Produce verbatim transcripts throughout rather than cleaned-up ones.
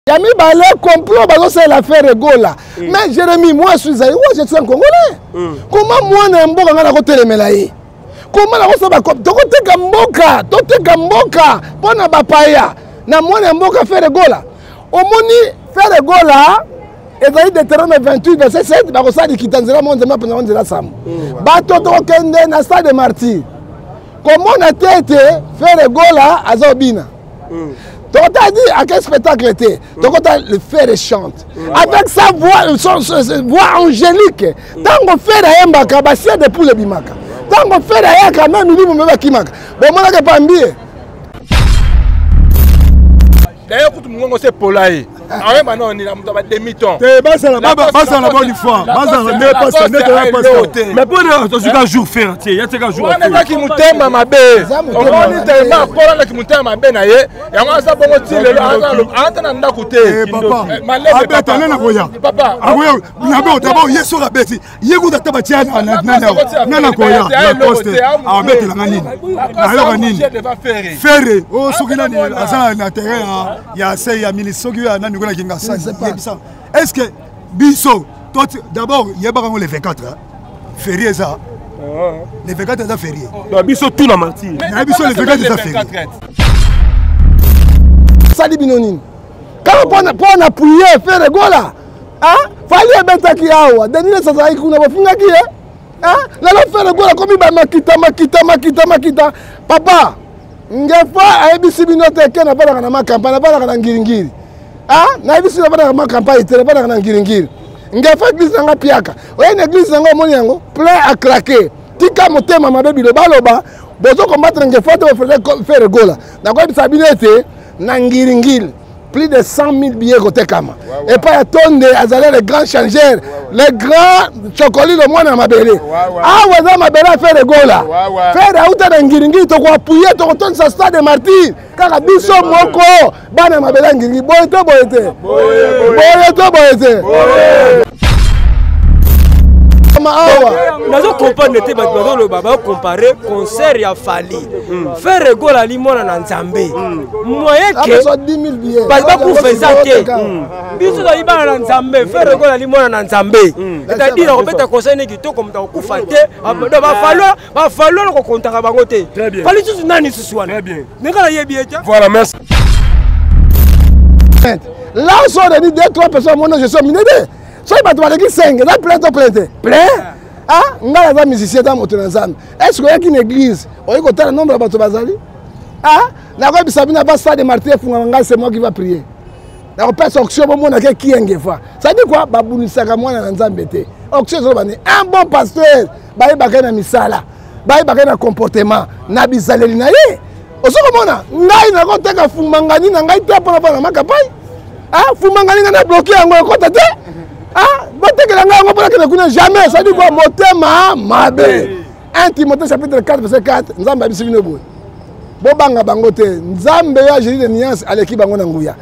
Yami balé complot c'est l'affaire Gola. Mm. Mais Jérémy, moi je suis moi je suis un Congolais. Mm. Comment moi na mboka ngana ko telemela ye? Comment na ko saba ko to ko teka mboka, to teka mboka pona bapaya. Na moi na mboka faire Gola. Omoni faire Gola ezali Deutéronome vingt-huit verset sept ba ko sali kitanzela monde ma pona monde la sam. Ba to to kende na stade de martyr. Comment na tete faire Gola azobina. Mm. Donc tu as dit à quel spectacle était. Donc tu as le fer et chante. Mm. Avec sa voix, son, son, son voix angélique. Mm. Tant qu'on fait la yembaka, bah c'est de pour le bimaka. Tant qu'on fait la yaka, même il dit mon bébé qui maka. Bon moi là que pas mbie. D'ailleurs quand mon c'est polaï. Ah ouais maintenant on est dans demi-temps. Eh bah ça la bah ça la bonne fois. Bah ça ne pas ça ne pas. Mais pour le tu as jour faire, il y a un jour. On est qui mutema mabe. On est tellement pour qui mutema mabe na ye. Ya moi ça bon style le anta na côté. Papa. Abet na na koya. Papa. Ah oui, na be d'abord yeso la beti. Yego da tabatia na na na na koya. La poste. Abet la nini. Na yo nini. Ferre. Oh sokina ni azana na terrain ya c'est ya milisogi na est-ce que Bisso, d'abord, il y a les vingt-quatre, férié ça. Les vingt-quatre est férié. Bisso tout la matière. Bisso les vingt-quatre est férié. Sali Binonine. Quand on a appuyé, faire le gola, hein? Fallait mettre qui a, Denis Sazaï qu'on a fini qui est, hein? Là, faire le gola comme il va makita, makita, makita, makita. Papa, Ngefa a ebisi binote ke na bana na campagne, na bana na ngiringiri. Ah, na ebisi na bana na campagne, te na bana na ngiringiri. Ngefa église nga piaka. Oye na église nga moni yango, plein à craquer. Tika motema mabebi le baloba, bozo combattre Ngefa te faire gola. Na ko ebisa binete na ngiringiri. Plus de cent mille billets côté Kama. Et pas à tonne azalé les grands changeurs, les grands chocolats le moins à ma belle. Ah ouais, ma belle a fait le gola. Faire la route d'Angiringi, tu vas appuyer ton ton sa stade de martyr. Car à Bisso Moko, bana ma belle Angiringi, boyete boyete. Boyete boyete. Nazo comprendre te bato le baba comparer concert ya Fali. Faire gola limona na Nzambe. Moyen que dix mille billets. Ba ba ku feza te. Biso da ibana na Nzambe, faire gola limona na Nzambe. C'est-à-dire on peut concert ne kito comme ta ku fate, ba falo, ba falo ko kontaka bango te. Fali tu nani ce soir. Très bien. Neka yebi eta. Voilà, merci. Là on sort de deux trois personnes moi je suis miné. So il va te dire cinq, là plein de plein. Plein. Ah, ngala za musicien dans moto nzambe. Est-ce qu'il y a une église? On y compte le nombre de bato bazali? Ah, na ko bisabina ba stade de martyr funga ngala c'est moi qui va prier. Na ko pesa auction bo mona ke ki engefa. Ça dit quoi? Ba bunisaka mwana na nzambe te. Auction zo bani un bon pasteur, ba ibaka na misala. Ba ibaka na comportement, na bizaleli na ye. Osoko mona, ngai na ko teka fumangani na ngai te pona pona makapai. Ah, fumangani na bloquer yango ko tete. Ah, jamais, ça dit quoi, motema mabe. un Timothée chapitre quatre, verset quatre, Nzambe abisi bino boy. Bobanga bangote, Nzambe ya jeli de nuance aleki bango na nguya.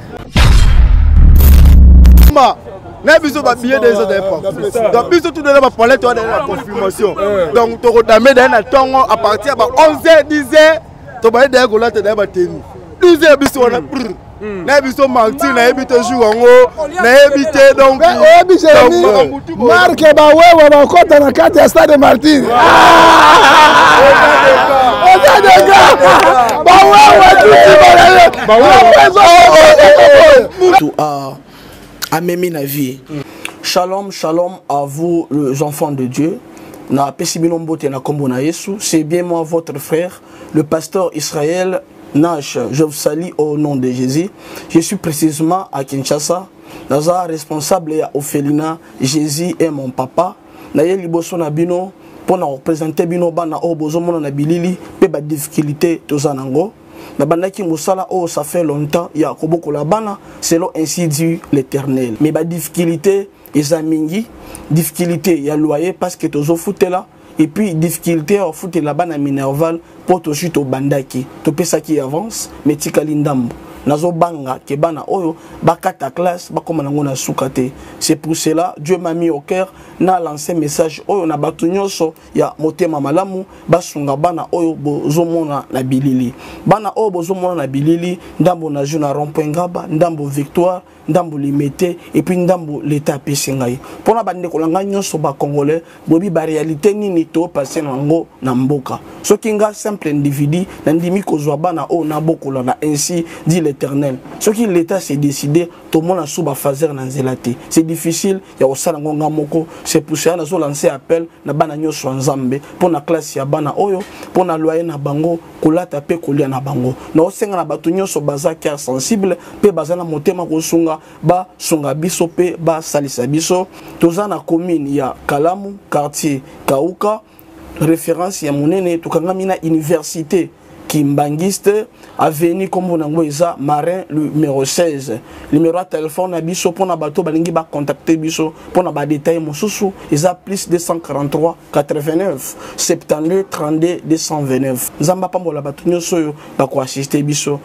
Na biso ba billet des autres époques. Donc biso tout donner ba palette de la confirmation. Donc to rodame dans na tongo à partir ba onze heures dix heures, to ba de gola te da ba tenu. douze heures biso on a pris. Na biso Martin na ebite jour ngo na ebite donc ebite marque ba wewe ba kota na kati ya stade Martin. Tout a a même na vie. Shalom shalom à vous les enfants de Dieu. Na pesibino mbote na kombo na Yesu, c'est bien moi votre frère le pasteur Israël Nash, je vous salue au nom de Jésus. Je suis précisément à Kinshasa. Naza responsable ya Ophelina, Jésus est mon papa. Naye liboso na bino pour représenter bino bana o bozo mona na bilili pe ba difficulté tozanango. Na bandaki musala o ça fait longtemps ya koboko la bana selon ainsi dit l'Éternel. Mais ba difficulté ezamingi, difficulté ya loyer parce que tozo foutela. Et puis, difficulté à foutre la banane minerval pour tout suite au bandaki. Tout ça qui avance, mais tikalindambo. Nazo banga, ke bana oyo, bakata classe, bakoma nangona soukate. C'est pour cela, Dieu m'a mis au cœur, na lancé message oyo, na batunyoso, ya motema malamu, basunga bana oyo, bozomona na bilili. Bana oyo, bozomona na bilili, ndambo na juna rompengaba, ndambo victoire, ndambo limité et puis ndambo l'état apesi ngai mpona bandeko na ngai nyonso bacongolais boyebi baréalité nini topase nango na mboka soki nga simple individu nandimi kozwa bana oyo nabokola na ainsi dit l'éternel soki l'état s'est décidé tomona so bafaser na nzela te c'est difficile ya kosala ngo nga moko c'est poussé nazolancer appel na bana nyonso ya nzambe mpona classe ya bana oyo mpona loyer na bango kolata mpe kolia na bango na osenga na bato nyonso baza cœur sensible mpe baza na motema kosunga basunga biso mpe basalisa biso toza na commune ya Kalamu quartier Kauka référence ya monene tokangami na université Kimbangiste avenue comme nango eza Marin numéro seize numéro de téléphone na biso pona bato balingi ba contacter biso pona ba détail mosusu eza plus deux cent quarante-trois quatre-vingt-neuf soixante-douze trente-deux deux cent vingt-neuf nzamba pambola bato nyonso yo ba ko assister biso.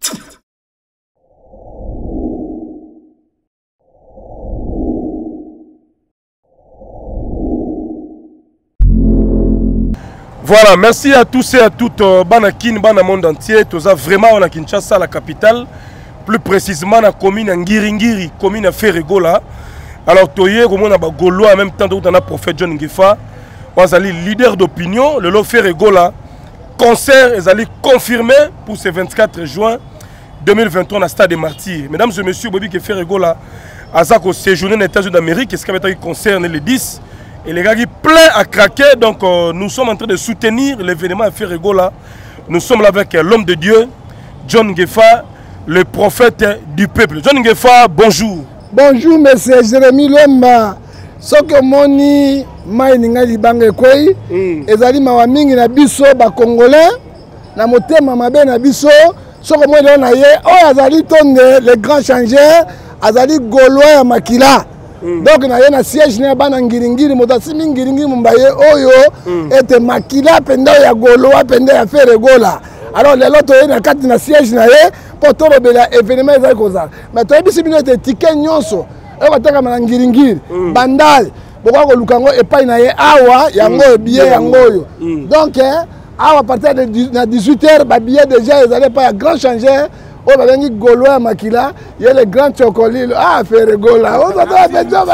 Voilà, merci à tous et à toutes, euh, Banakin, Bana monde entier. Tous a vraiment on a Kinshasa, la capitale, plus précisément la commune Ngiringiri, commune à Ferregola. Alors, Toye, comme on a Golo, en même temps, on a prophète John Ngefa, on a leader d'opinion, le lot Ferregola, concert, ils allaient confirmer pour ce vingt-quatre juin deux mille vingt-trois dans le stade des Martyrs. Mesdames et messieurs, Bobby qui Ferregola, à ça qu'on séjourné dans les États-Unis d'Amérique, ce qui avait concerne les dix. Et les gars qui plein à craquer, donc euh, nous sommes en train de soutenir l'événement à Ferregola. Nous sommes là avec euh, l'homme de Dieu, John Ngefa, le prophète du peuple. John Ngefa, bonjour. Bonjour, monsieur Jérémy Lemba. Ce que moni maininga libanga koi, ezali mawa mingi na biso ba congolais, na motema mabe na biso, ce que moi na ye, oh azali tonde les grands changeurs, azali gaulois ya makila. Mm. Donc na ye na siège na bana ngiringiri motasi mingiringiri mumbaye oyo mm. ete makila penda ya goloa penda ya Ferregola. Alors les loto ye na kati na siège na ye pour to robela événement ezali koza. Mais to bisi bino ete ticket nyonso e bataka na ngiringiri mm. bandal boko ko lukango epai na ye awa yango mm. billet yango yo. Mm. Donc eh, awa à partir de dix-huit heures ba billet déjà ezali pas ya grand changer. Oh, bah, il y a Gaulois Makila, il y a les grands chocolats. Ah, Ferregola. Oh, ça doit être job.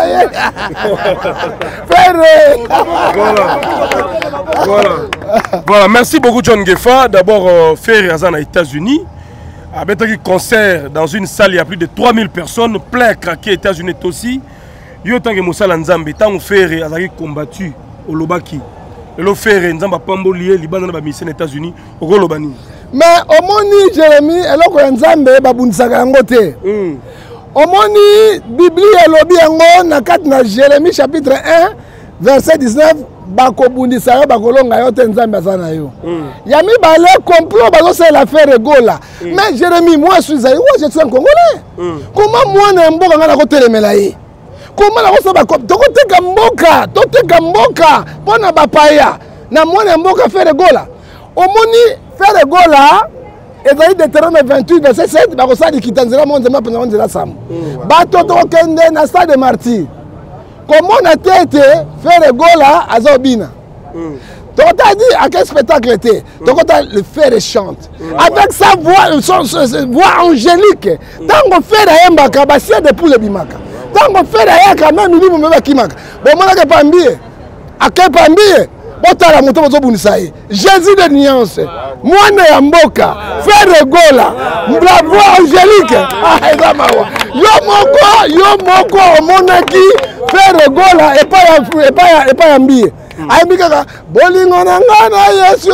Voilà. Voilà. Voilà. Merci beaucoup, John Ngefa. D'abord, euh, Ferre Azan aux États-Unis. Avec un concert dans une salle, il y a plus de trois mille personnes, plein à craquer aux États-Unis aussi. Il y a tant que Moussa Nzambe, tant que Ferre Azan combattu au Lobaki. Le Ferre Nzamba Pambolié, Liban dans la mission aux États-Unis, au Golobani. Mais au moni Jérémy, eloko ya Nzambe babunisaka yango te. Au moni Biblie elobi yango na kati na Jérémie chapitre un verset dix-neuf bakobundisa yo bakolonga yo te Nzambe azana yo. Ya mibale complot bazosala Ferregola. Mais Jérémy, moi je suis aïe, je suis un Congolais. Comment moi na mboka ngana kotelemela ye? Comment la kosa bako tokoteka mboka, toteka mboka pona bapaya na moi na mboka Ferregola. Au moni Ferregola, ezali Deutéronome vingt-huit verset sept, bakosali kitanzela monzema pena monzela sam. Bato tokende na stade de Martyrs. Comment na tete Ferregola azobina. Tokota dit à quel spectacle était. Tokota le Ferre chante. Avec sa voix, son, son, son voix angélique. Tant qu'on fait la yembaka, basia de poule bimaka. Tant qu'on fait la yaka, même nous nous même kimaka. Bon moi na pambie. À quel pambie? Botala moto bozo bunisa ye. Jésus de nuance. Mwana ya mboka. Ferregola. La voix angélique. Ah ezamawa. Yo moko, yo moko omonaki Ferregola et pas et pas et pas mbiye. Aibika bolingo na ngana Yesu.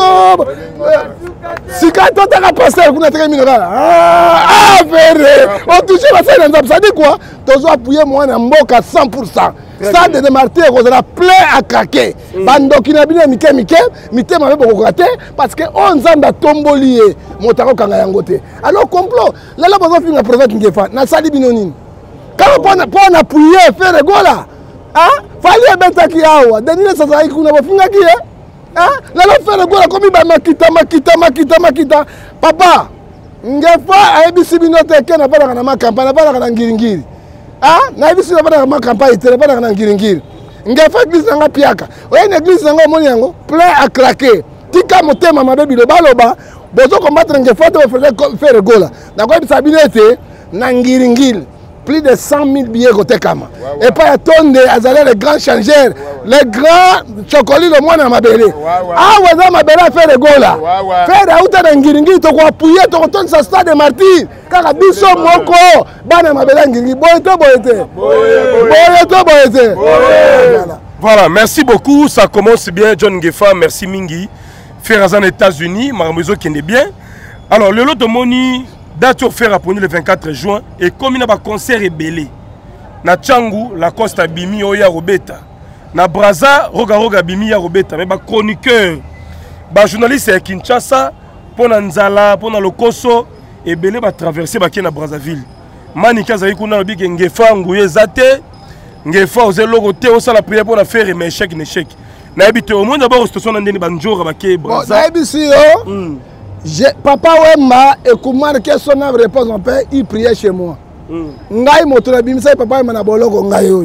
Sika tota ka passer kuna teka minora. Ah ah Ferre. On touche la scène nzap ça dit quoi? Tozo appuyer mwana mboka cent pour cent. Stade de Martyrs kozala plein à craquer. Bandoki na bino mike mike, mitema be bokokate parce que on Nzamba tomboli ye motako kanga yango te. Alors complot, là là bozo finga prophète Ngefa na sali bino nini? Quand on on appuyer Ferregola, hein? Fallait betaki awa. Denile sasa ikuna bofinga ki eh? Hein? Là là Ferregola komi ba makita makita makita makita. Papa, Ngefa ayebisi bino te ke na bana na makampa na bana na ngiringiri. Ah, na bisi na bana ma campagne tele bana na ngiringiri. Ngefa église nga piaka. Oye na église nga moni yango plein à craquer. Tika motema mabebi lo baloba, bozo combattre Ngefa to faire Ferregola. Na ko bisa binete na ngiringiri. plus de cent mille billets côté Kama. Et pas à tonne de les grands changeurs, les grands chocolats le moins à ma belle. Ah, ouais, ma belle a fait le go là. Faire la route d'un guiringi, tu vas appuyer, tu retournes sur stade de Martyr. Car la biso moko, bana ma belle guiringi, boyete, boyete. Boyete, boyete. Voilà, merci beaucoup. Ça commence bien, John Ngefa, merci Mingi. Faire aux États-Unis, Maramozo qui est bien. Alors, le lot de Moni. Date offert à Pony le vingt-quatre juin et comme il y a un concert ébélé na Tchangu la Costa Bimi Oya Robeta na Braza Roga Roga Bimi ya Robeta mais ba chroniqueur ba journaliste à Kinshasa pour Nzala pour na Lokoso ébélé ba traverser ba na Brazzaville manika za ikuna na bige Ngefa nguye zate Ngefa oze logo te osa la prière pour la faire mais échec n'échec na habité au moins d'abord station ndeni banjora ba ke Braza na habisi yo Papa Wemba et Koumar qui son âme réponse mon père, il priait chez moi. Ngai moto bimisa papa Wemba na boloko ngai oyo.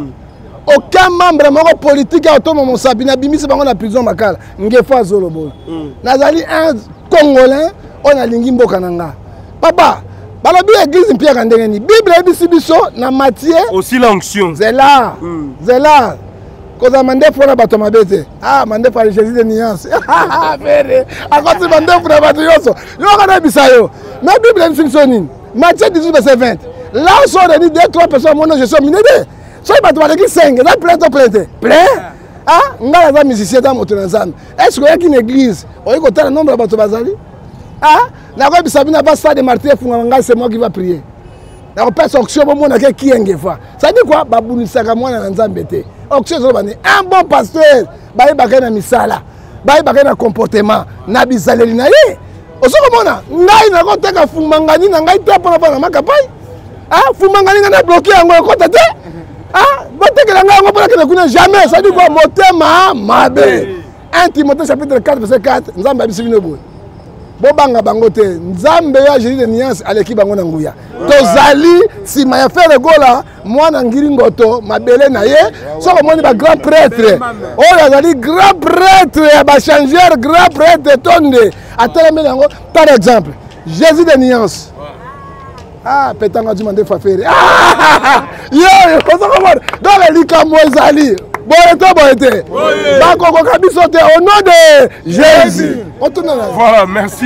Aucun membre mon politique a auto mon sabina bimisa bango na prison makala. Ngefa zolobo. Nazali un Congolais, on a lingi mboka nanga. Papa, balobi église mpia kandengeni. Bible ebisi biso na Matthieu. Aussi l'onction. Zela. Zela. Koza mande fona bato mabete. Ah, mande fa Jésus de nuance. Ah, fere. Akoti mande fona bato yoso. Yo kana bisayo. Mais Bible en fiction. Matthieu dix-huit verset vingt. Là on sort de deux trois personnes mon je suis minede. So bato baleki cinq, ça plein to plein. Plein. Ah, ngala za musicien dans moto nzambe. Est-ce qu'il y a une église? On y compte le nombre de bato bazali? Ah, na ko bisabina ba stade de Martyr funga c'est moi qui va prier. Na ko pesa auction mo na ki engefa. Ça dit quoi? Babunisaka mwana na nzambe te. Un bon pasteur, il y a un misala, il y a un comportement, na bizaleli na ye. Oso komona, ngai na ko teka fumangani na ngai te pona pona makapai. Ah, fumangani na bloqué yango ko tete. Ah, botekela ngai ngo pona ke kuna jamais, ça dit quoi motema mabe. un Timothée chapitre quatre verset quatre, nzambe abisi bino boye. Bobanga bango te, nzambe ya Jésus de nuance aleki bango na nguya. Tozali si maya faire gola mwana ngiringoto mabele na ye soko moni ba grand prêtre o yazali grand prêtre ba changer grand prêtre tonde atala yango par exemple Jésus de nuance. Ah petanga du mande fa faire. Ah yo ko soko moni donc likambo ezali boyeto boyete bakoko kabiso te au nom de Jésus. Voilà, merci.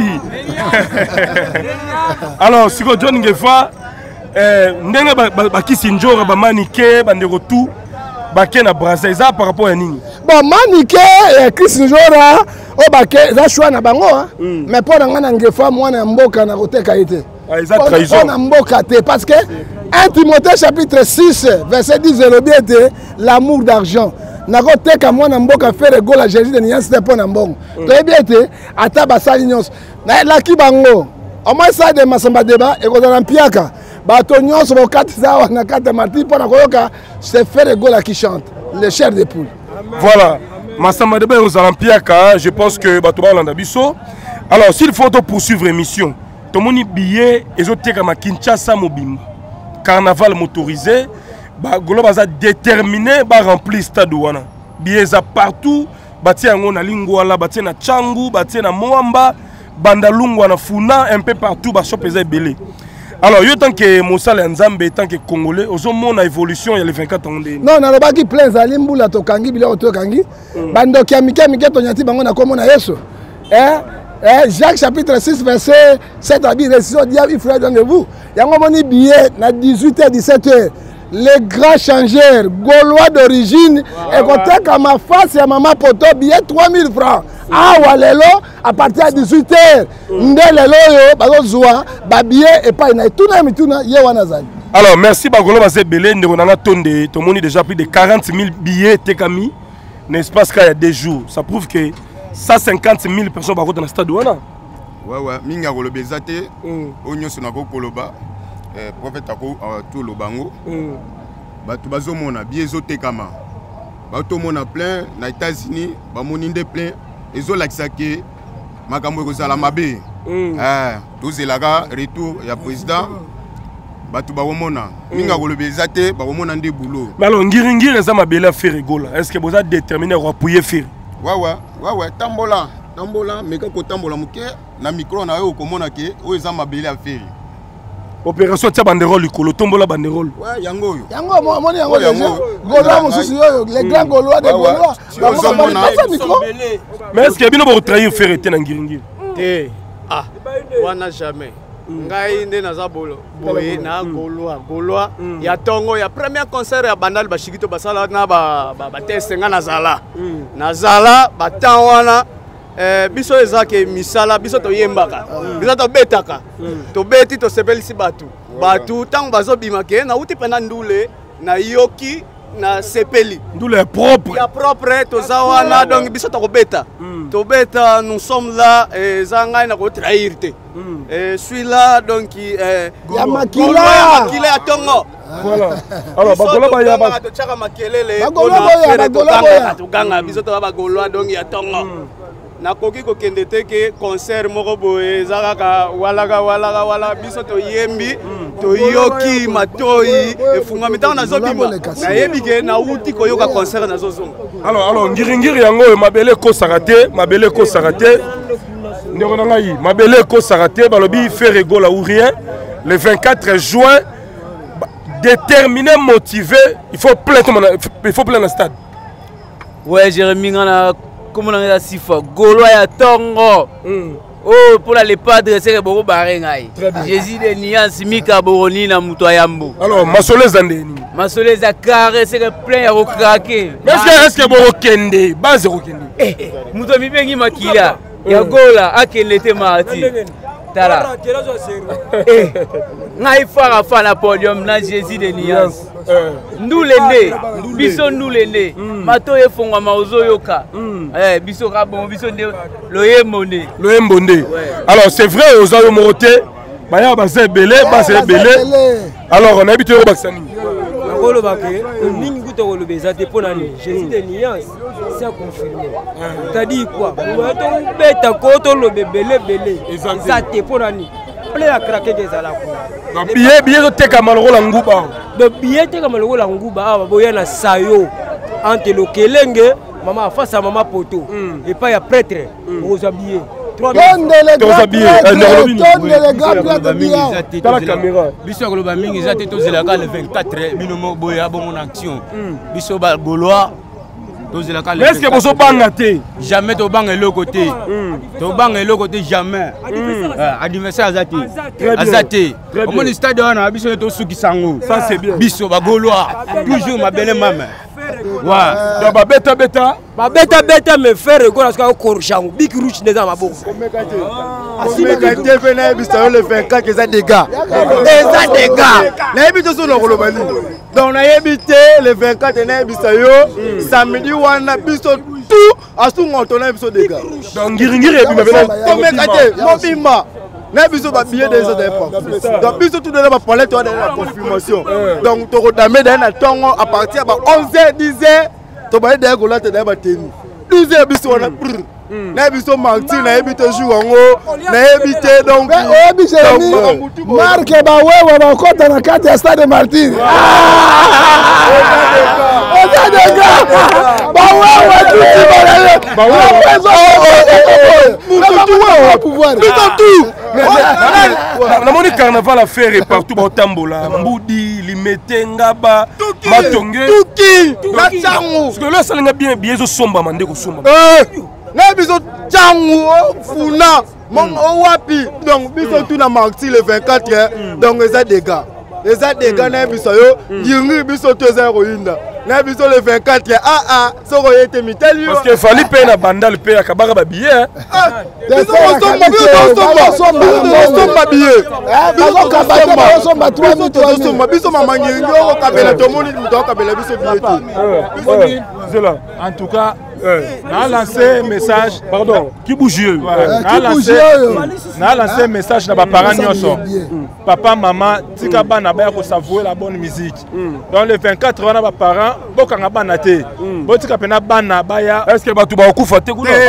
Alors, si John Ngefa, ndenge bakisi njora ba manike bandeko tout baké na Braza eza par rapport à nini? Bon manike Chris njora o baké za choix na bango mais pour ngana Ngefa mwana mboka na koteka ite. Ah eza trahison. Na mboka te parce que un Timothée chapitre six verset dix le bien l'amour d'argent. Nako teka mwana mboka faire gola Jésus de nuance te pona mbongo. To bien te ata basali nyonso. Na la ki bango. Au moins ça de masamba débat et ko na mpiaka. Bato nyonso bo katisa na kata Martyr pona koyoka c'est faire gola qui chante le chair de poule. Voilà. Masamba débat aux Olympiaka, je pense que bato ba landa biso. Alors s'il faut poursuivre l'émission, to moni billet ezoteka ma Kinshasa mobimba. Carnaval motorisé. Ba golo baza déterminé ba remplir stade wana billets partout batia ngo na lingwala batia na Tchangu batia na Moamba bandalungwa na Funa un peu partout ba shop eza belé. Alors yo tant que Mosala Nzambe tant que Congolais ozo mona évolution il y a les vingt-quatre ans de non na lobaki plein zali mbula to kangi bila to kangi bando kia mike mike to nyati bango na komona Yesu eh eh Jacques chapitre six verset sept à dix récision diable il faudra donner vous yango moni billet na dix-huit heures dix-sept heures. Les grands changeurs, Gaulois d'origine, et côté comme ma face, il y a maman poto, billet trois mille francs. Ah, walelo, à partir de dix-huit heures, ndele loyo, bazo zoa, ba billet et pas ina. Tout na mituna, ye wanazali. Alors, merci Bagolo Bazé Belé, nous avons tonde, tout le monde déjà plus de quarante mille billets tekami, n'est-ce pas qu'il y a des jours. Ça prouve que cent cinquante mille personnes sont dans le stade. Ouais, ouais, minga golo bezate, onyo sonako koloba. Prophète ako tout le bango bato bazomona biezo tekama bato mona plein na États-Unis ba moninde plein ezolakisa ke makambo ekozala mabe eh tozelaka retour ya président bato bawomona minga kolobeza te bawomona nde boulot. Mais alors ngiringiri za mabela faire gola est-ce que vous êtes déterminé à appuyer faire? Ouais ouais ouais ouais tambola tambola mais quand tambola muke na micro na yo komona ke o eza mabela faire opération tia banderole likolo tombola banderole ouais yango yo yango moni yango déjà Gaulois mosusu yo les grands Gaulois des Gaulois ba micro mais est-ce que bino ba trahir faire te na ngiringiri te ah wana jamais ngai nde naza bolo boye na Gaulois Gaulois ya tongo ya premier concert ya bandal ba shikito basala na ba ba test nga nazala nazala batan wana eh biso ezake misala biso to yembaka biso to betaka to beti to sepelisi batu batu tango bazo bimake na uti pena ndule na yoki na sepeli ndule propre ya propre to zawana donc biso to beta to beta nous sommes là et zanga na ko trahir te et suis là donc eh ya makila ya makila ya tongo voilà alors bagola ba ya ba to chaka makelele bagola ba ya bagola ba ya to ganga biso to ba Gaulois donc ya tongo nakoki kokende te ke concert moko boye ezaka ka walaka walaka wala biso toyembi toyoki matoi efungami ntango nazobima nayebi ke nauti koyoka concert nazozonga alors alors ngiringiri yango oyo mabele ekosaka te mabele ekosaka te ndeko na ngai mabele ekosaka te balobi faire egola ou rien le vingt-quatre juin déterminé motivé il faut plein il faut plein le stade ouais Jérémy ngana comme on a si fort Gaulois ya tongo oh pour les padres c'est beaucoup barengai Jésus de Niance Mika Boroni na muto yambo alors masole zandeni masole za carré c'est plein ya craquer est-ce que est-ce que boro kende base rokende eh muto mi bengi makila ya gola akele te marti tala eh ngai fara fana podium na Jésus de Niance ndulende biso ndulende mato efongwa maozo yoka eh biso ka bon biso nde loyembonde loyembonde alors c'est vrai aux ayo moroté baya baze belé baze belé alors on habite au Baksani ngolo baké ningi kuto lo beza te pona ni Jésus de Niance c'est confirmé t'as quoi on to beta ko to lo belé belé ça te pona ni plein à craquer des ala ko donc billet billet te ka maloro la nguba de billet te ka maloro la nguba aba boya na sayo ante lo kelenge maman face à maman poto et pas ya prêtre aux habillés Donne les gars prêtres dans la caméra biso ko ba mingi za te to zelaka le vingt-quatre binomo boya bon action biso ba Gaulois to zelaka le est-ce que boso banga te jamais to banga le côté to banga le côté jamais adversaire azati azati au moins stade on biso to suki sango ça c'est bien biso ba Gaulois toujours ma belle maman ouais donc ba beta beta ba beta beta me faire Egola ska ko changu big rouge neza maboko Omeka te vena biso le vingt-quatre eza des gars eza des gars na biso so lo kolobali donc na yebite le vingt-quatre na biso yo samedi wana biso tout asu ngotona biso des gars donc ngiringiri ebima bena omeka te mobimba na biso ba billet des autres époques donc biso tout donner ba palette on la confirmation donc to rodame dans na tongo à partir ba onze heures dix heures to ba de Gaulois te da ba tenu douze heures biso on a na biso Martin na ebite jour ngo na ebite donc o bijemi marque ba wewe ba kota na kati ya stade Martin o ta de gars ba wewe tu ba ba wewe mutu wewe pouvoir tout na moni carnaval à faire partout ba tambola mbudi limete ngaba matonge tuki na changu parce que là ça linga bien bien zo somba mande ko somba na biso changu funa mon wapi donc biso tout na Martin le vingt-quatre donc ça des gars les a des gars na biso yo ngingi biso to za roinda na biso le vingt-quatre ah ah soko yete mitali parce que fallait payer na bandal payer kabara ba billet biso somba biso somba biso somba billet biso kabata biso somba trois mille biso somba biso mama ngingi o kabela to moni muto kabela biso billet Zela en tout cas na lancé message pardon qui bouge na lancé na lancé message na ba parents nyonso papa maman tika bana ba ko savouer la bonne musique donc le vingt-quatre wana ba parents bokanga bana te botika pena bana baya est-ce que batu ba kufa te kuna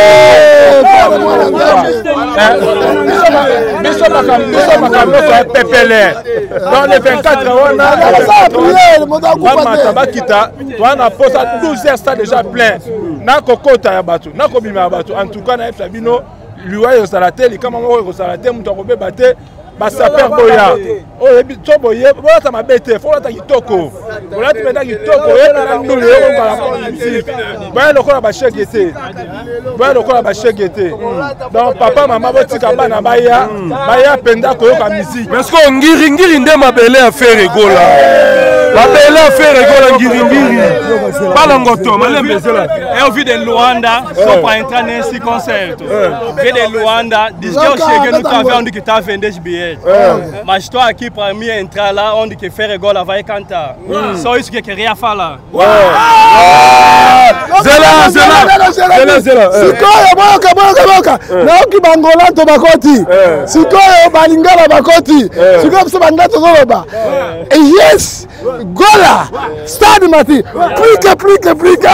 biso makam biso makam no pepele donc le vingt-quatre wana mama tabakita wana posa douze heures ça déjà plein na kokota ya bato na kobima ya bato en tout cas na Fabino liwa yo salate li kama mo ko salate muto ko beba te basaper boya oyo to boye bolata mabe te fo lata kitoko bolata mena kitoko oyekana ndulu yokokala musique boya lokola bashege te boya lokola bashege te donc papa mama botika bana baya baya penda koyoka musique parce que ngiri ngiri nde mabele affaire egola mabele affaire egola ngiri ngiri bala ngoto malembe zela et au vu de Luanda só para entrar nesse concerto vi de Luanda diz que eu cheguei no café onde que tá vendendo bilhete mas estou aqui para mim entrar lá onde que Ferregola vai cantar só isso que eu queria falar zela zela zela zela sikoyo boka boka boka naoki bangola to bakoti sikoyo balingala bakoti sikoyo biso banda tozoloba yes gola stade mati plike plike plike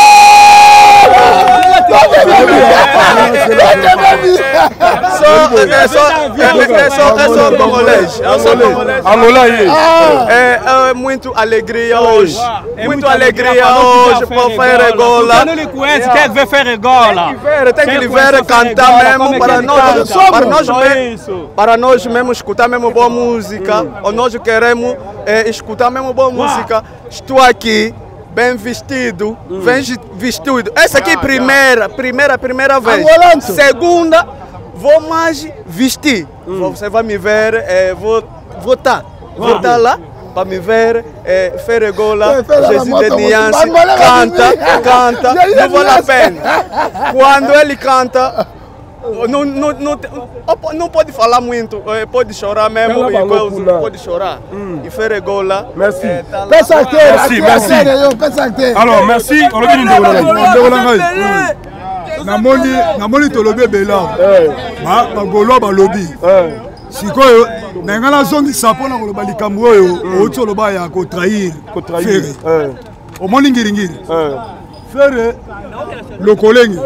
muito alegria hoje, muito alegria hoje para Ferregola. Quem não lhe conhece, quer ver Ferregola? Tem que ver cantar mesmo para nós, para nós mesmo, para nós mesmo escutar mesmo boa música. Ou nós queremos escutar mesmo boa música. Estou aqui bem vestido, bem vestido. Essa aqui é primeira, primeira, primeira vez. Segunda, vou mais vestir. Você vai me ver, é, vou votar, vou estar lá para me ver. É, Ferregola, Jesus de Niance, canta, canta, não vale a pena. Quando ele canta, não, não, não, não pode falar muito, pode chorar mesmo, igual, pode chorar. Mm. E Ferregola, merci. É, tá lá. Merci, merci. Alors, merci. namoni namoni tolobi bela ba bagolo balobi sikoyo na ngala zongi sapona koloba likambo oyo outi oloba ya ko trahir ko trahir omoni ngiringiri fere lokolengi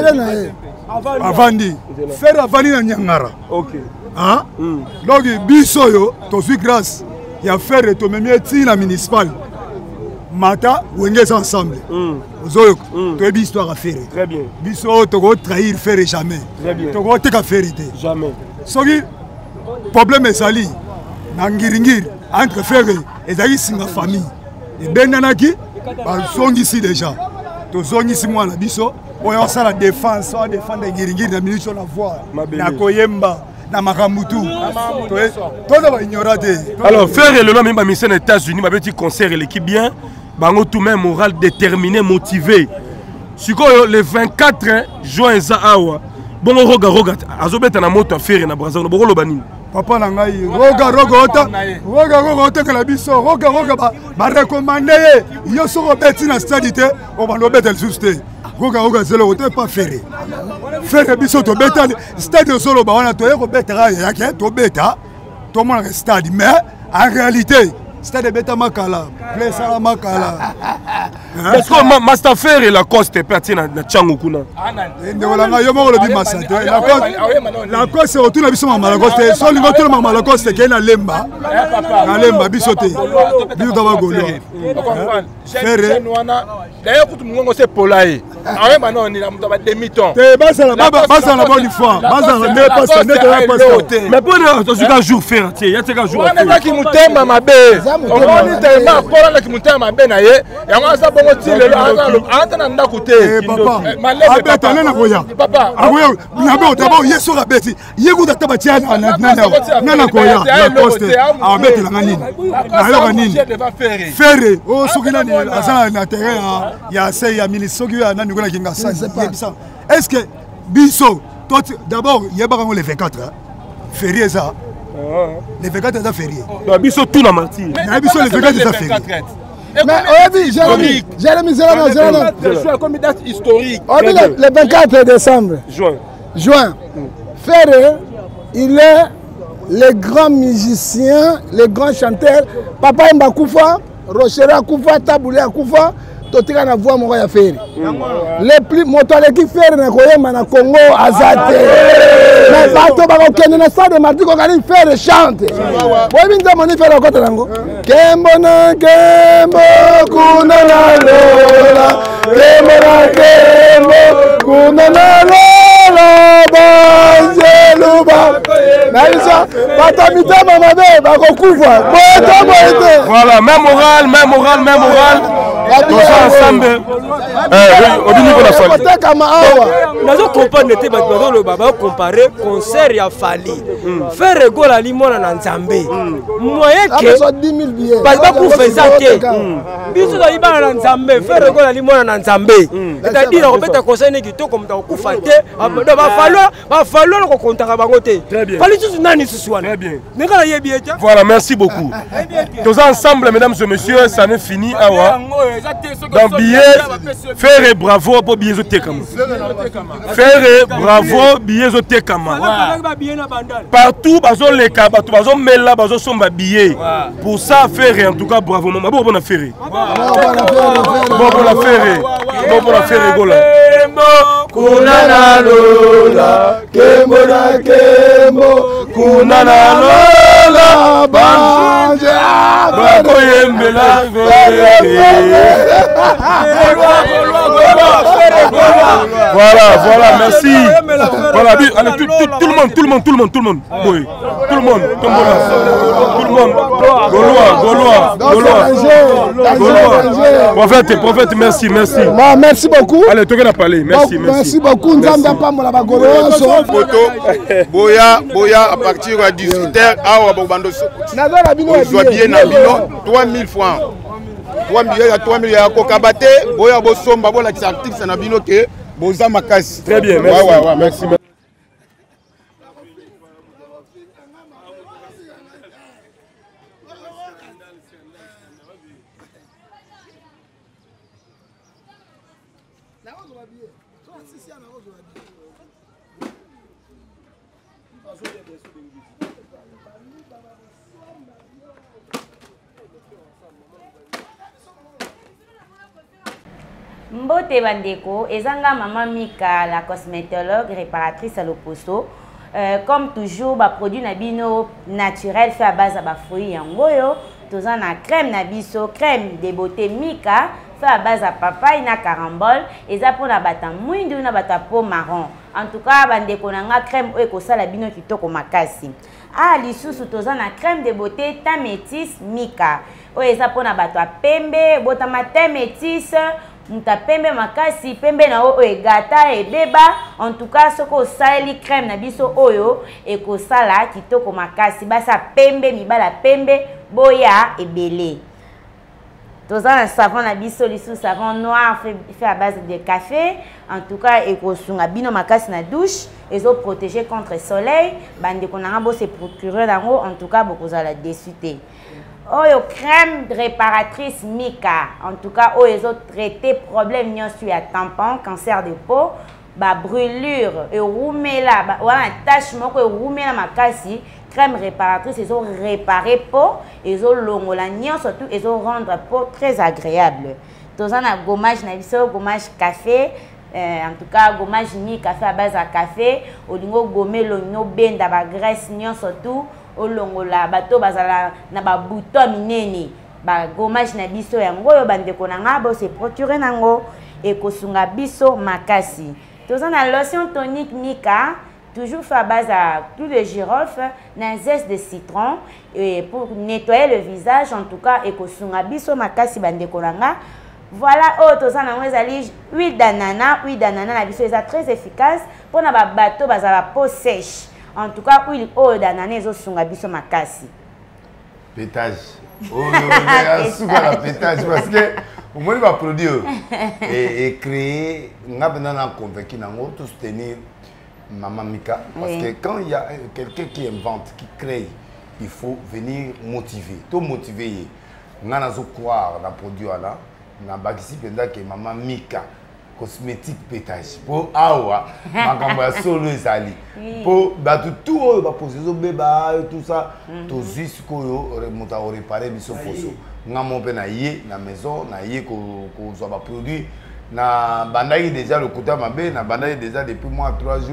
avandi fere avandi na nyangara okay ah donc biso yo to suis grâce ya fere to memi etina municipal mata wengeza ensemble ozoyoka toyebi histoire à faire très bien biso toko trahir faire jamais toko teka faire te jamais soki problème ezali na ngiringiri entre faire ezali singa famille ebenganaki bazongisi déjà tozongisi mwana biso oyo osala défense oyo défendre ngiringiri na minute na voix na koyemba na makamutu toza baignorant te alors faire le nom même mission aux États-Unis ma petit concert l'équipe bien bango tout même moral déterminé motivé sikoyo le vingt-quatre juin za awa bongo roga roga azobeta na moto affaire na Brazzaville boko lobanini papa na ngai roga roga ota roga roga ota kala biso roga roga ba ba recommander yo soko beti na stade te o ba no beta le susté roga roga zelo ota pas faire faire biso to beta stade solo ba wana to yeko beta ya ke to beta to mona stade mais en réalité stade beta makala place la makala parce que master faire la coste parti na changu kuna ndekola nga yo moko lobi masate la coste la coste retourne na biso mama la coste so lingo to mama la coste ke na lemba na lemba biso te biso to ba golo faire d'ailleurs kutu mungo se polaye awe manon ni na muto ba demi temps te basa la basa la bonne fois basa ne pas ne te pas mais pour to juka jour faire tie ya teka jour on est qui mutema mabe on est tellement pour la qui mutema mabe na ye ya ngasa bongo ti le ata na ndako te papa abeta na koya papa akoya na be otaba yeso la beti yego da taba tia na na na na koya la poste abeta la nini na yo nini faire o sokina ni azana na terrain ya se ya ministre ya na nikola kinga sa est-ce que biso d'abord yeba ngo le vingt-quatre férié ça le vingt-quatre ça férié biso tout na martyr na biso le vingt-quatre ça férié. Mais on dit, Jérémy, Jérémy, Jérémy, Jérémy. C'est comme une date historique. On dit le, le vingt-quatre décembre. Juin. Juin. Ferré, il est le grand musicien, le grand chanteur. Papa Mbakoufa, Rochera Koufa, Taboulé Koufa, Totika na voix mon ya Ferré. Les plus motos l'équipe Ferré na koyema na Congo azate. Mais bato ba ko na stade de Mardi ko kali Ferré chante. Boy binza moni Ferré ko tango. Kembo na kembo kuna na lola. Kembo na kembo kuna na lola. Banzeluba. batamitama mabe bakokufa boto boete. Voilà, même moral, même moral, même moral. Tous ensemble. Eh, obini ko na fali. Nazo comprendre te ba bazo lo baba comparer concert ya Fali. Faire regola limona na Nzambe. Moyen que dix mille billets. Ba ba ku faire ça te. Biso da ibana na Nzambe, faire regola limona na Nzambe. C'est-à-dire ko beta conseil ne kitoko mta ku fa te. Do ba falo, ba falo ko kontaka bango te. Fali susu nani susu wana. Très bien. Neka ye billet. Voilà, merci beaucoup. Tous ensemble mesdames et messieurs, ça n'est fini awa. Dans billet, faire bravo pour billet Zotekama. Faire bravo billet Zotekama. Partout, bazo les cas, partout, bazo mela, bazo somba billet. Pour ça, faire en tout cas bravo. Maman, bon, bon, a faire. Bon, bon, a faire. Bon, bon, a faire, gola. Kunana lola, kembo na kembo, kunana lola, banja, bako yembela, voilà, voilà, merci. Voilà, allez, tout, tout, tout le monde, tout le monde, tout le monde, tout le monde. Oui, tout le monde, tout le monde, tout le monde. Gaulois, Gaulois, Gaulois, Gaulois. Prophète, prophète, merci, merci. Merci beaucoup. Allez, tu vas parler, merci, merci. Merci beaucoup, Nzamba Pambola Bagolo. Boya, Boya, à partir de dix-huit heures, à Wabando. On doit bien Nabino, trois mille francs. trois mille, il y a trois mille, il y a Kokabate, Boya Bosom, Babola qui s'articule, c'est Nabino qui est Boza Makas. Très bien, merci. Ouais, ouais, ouais, merci. Mbote Bandeko, ezanga maman Mika, la cosmétologue réparatrice à l'opposto. Euh, comme toujours, bah, produit nabino naturel fait à base de fruits et ngoyo. Tous en a crème nabiso, crème de beauté Mika fait à base de papaye na carambole. Et ça pour na bata mouindu na bata peau marron. En tout cas, Bandeko nanga crème oeko sala bino kitoko makasi. Ah, lisusu tous en a crème de beauté tamétis Mika. Oye ça pour na bata pembe, botama tamétis. Muta pembe makasi pembe na o egata ebeba en tout cas soko sali crème na biso oyo eko sala kitoko makasi basa pembe mibala pembe boya ebele. Toza un savon na biso lisu savon noir fait, fait à base de café en tout cas eko sunga bino makasi na douche ezo protéger contre le soleil bande konanga bo se procurer dango en tout cas bokoza la dessuté. Oyo crème réparatrice Mika, en tout cas, oyo traité problème nyosu ya tampon, cancer de peau, ba brûlure, et roumela, ba wana tache moko e roumela makasi, crème réparatrice, ils ont réparé peau, ils ont longola nyon surtout, ils ont rendre peau très agréable. Tozan a gommage na biso, gommage café, euh, en tout cas gommage ni café à base à café, olingo gomé l'onyo benda ba graisse nyon surtout. Olongola bato bazala na ba bouton minene ba gommage na biso yango yo bandeko nanga bo se procurer nango et kosunga biso makasi. Tozana na lotion tonique Mika toujours fait à base à clou de girofle na zeste de citron et pour nettoyer le visage en tout cas et kosunga biso makasi bandeko nanga. Voilà, oh, tozana na ezali huile d'ananas, huile d'ananas na biso est très efficace pour na ba bato bazala peau sèche. En tout cas, oui, oh, d'ananas au sunga biso makasi. Pétage. Oh, mais souvent la pétage parce que au moins il va produire et, et créer. On a besoin convaincu nango tout soutenir Maman Mika parce oui. que quand il y a quelqu'un qui invente, qui crée, il faut venir motiver. Tout motiver. On a besoin croire dans le produit là. On a besoin que Maman Mika cosmétique pétage pour awa makambo solo ezali pour batu tout oyo ba poser zo beba tout ça to juste koyo remonta o réparer biso poso ngamo pe na ye na maison na ye ko ko zo ba produit na bandaki déjà le kuta mabe na bandaki déjà depuis mois trois jours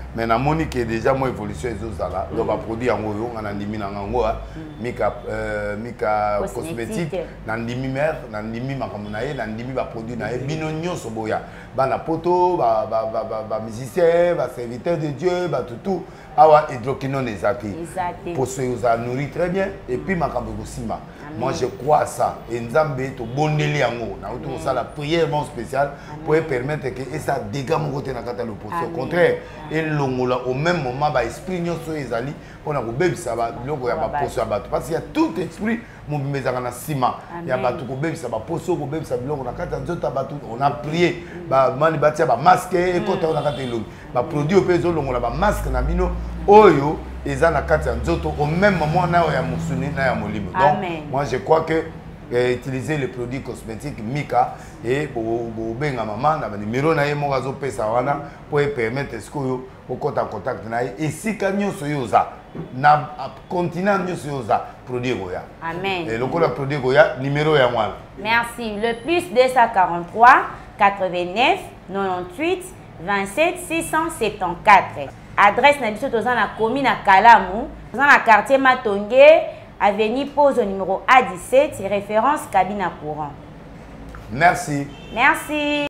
mais na moni que déjà moi évolution ezozala donc ba produit yango yo ngana ndimi na ngango mika mika cosmétique na ndimi mère na ndimi makambo na ye na ndimi ba produit na ye bino nyonso boya bana poto ba ba ba ba musicien ba serviteur de Dieu ba tout awa hydroquinone ezaki pour se vous nourrir très bien et puis makambo kosima moi je crois à ça et nzambe to bondeli yango na auto ça la prière bon spéciale pour permettre que et ça dégâts mon côté na kata le poste au contraire et longola au même moment ba esprit nyonso ezali on a ko bebisa ba loko ya ba poste ya bato parce qu'il y a tout esprit mon mezaka na sima ya bato ko bebisa ba poste ko bebisa biloko na kata nzota bato on a prié ba mani batia ba masque et kota na kata elongi ba produit opezo longola ba masque na bino oyo eza na kati ya nzoto au même moment na ya musuni na ya molimo donc moi je crois que eh, utiliser les produits cosmétiques Mika et bo benga maman na numéro na ye mo gazo pesa wana pour permettre ce que yo okota contact na ye et si kanyo soyoza na continent nyo soyoza produit goya amen et le ko la produit goya numéro ya mwana merci le plus deux cent quarante-trois quatre-vingt-neuf quatre-vingt-huit vingt-sept six cent soixante-quatorze. Adresse na biso toza na commune à Kalamu, toza na quartier Matonge, avenue Pose au numéro A dix-sept, référence cabine à courant. Merci. Merci.